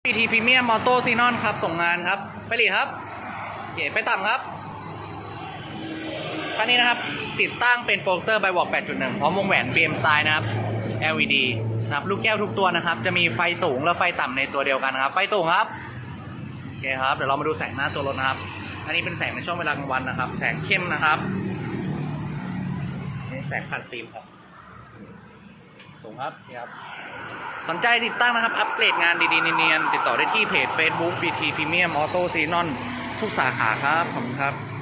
BT Premium Auto Xenon ครับส่งงานครับไฟหลีครับโอเคไฟต่ำครับคันนี้นะครับติดตั้งเป็นโปรเจคเตอร์ไบวอล์ก 8.1 พร้อมวงแหวน BM Style นะครับ LED นะครับลูกแก้วทุกตัวนะครับจะมีไฟสูงและไฟต่ำในตัวเดียวกันนะครับไฟสูงครับโอเคครับเดี๋ยวเรามาดูแสงหน้าตัวรถนะครับอันนี้เป็นแสงในช่วงเวลากลางวันนะครับแสงเข้มนะครับนี่แสงผ่านฟิล์มครับสูงครับครับสนใจติดตั้งนะครับอัปเกรดงานดีๆเนียนๆติดต่อได้ที่เพจ Facebook BT Premium Auto Xenon ทุกสาขาครับขอบคุณครับ